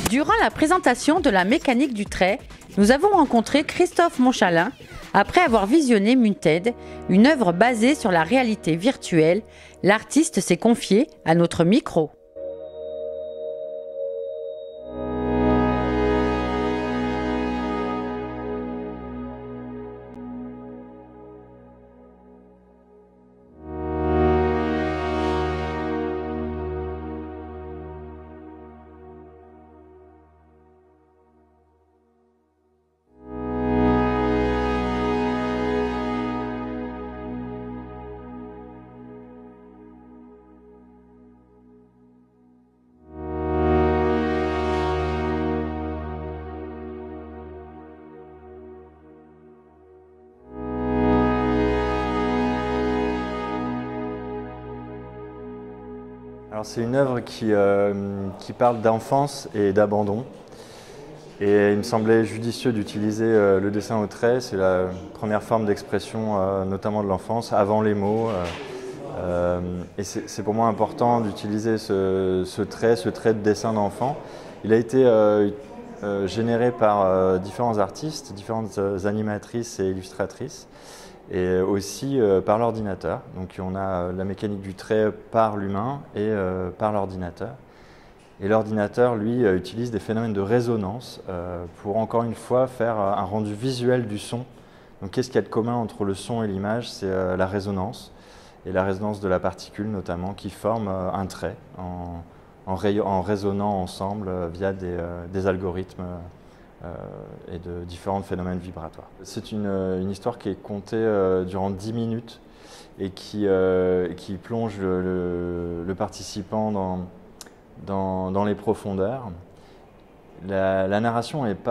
Durant la présentation de la mécanique du trait, nous avons rencontré Christophe Monchalin après avoir visionné Munted, une œuvre basée sur la réalité virtuelle. L'artiste s'est confié à notre micro. C'est une œuvre qui parle d'enfance et d'abandon. Et il me semblait judicieux d'utiliser le dessin au trait. C'est la première forme d'expression, notamment de l'enfance, avant les mots. Et c'est pour moi important d'utiliser ce trait de dessin d'enfant. Il a été généré par différents artistes, différentes animatrices et illustratrices, et aussi par l'ordinateur. Donc on a la mécanique du trait par l'humain et par l'ordinateur. Et l'ordinateur, lui, utilise des phénomènes de résonance pour, encore une fois, faire un rendu visuel du son. Donc qu'est-ce qu'il y a de commun entre le son et l'image? C'est la résonance, et la résonance de la particule notamment, qui forme un trait en résonnant ensemble via des algorithmes et de différents phénomènes vibratoires. C'est une histoire qui est contée durant 10 minutes et qui plonge le participant dans les profondeurs. La narration est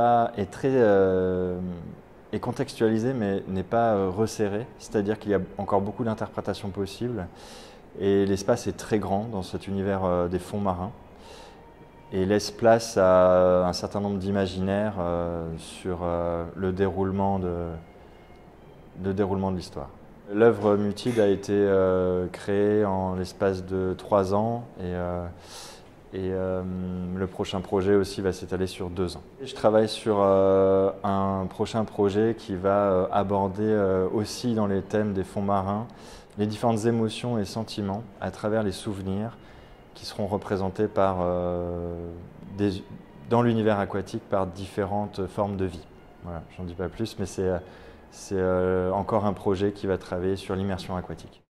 contextualisée mais n'est pas resserrée, c'est-à-dire qu'il y a encore beaucoup d'interprétations possibles et l'espace est très grand dans cet univers des fonds marins et laisse place à un certain nombre d'imaginaires sur le déroulement de l'histoire. L'œuvre Munted a été créée en l'espace de 3 ans et le prochain projet aussi va s'étaler sur 2 ans. Je travaille sur un prochain projet qui va aborder aussi dans les thèmes des fonds marins les différentes émotions et sentiments à travers les souvenirs qui seront représentés dans l'univers aquatique par différentes formes de vie. Voilà, j'en dis pas plus, mais c'est encore un projet qui va travailler sur l'immersion aquatique.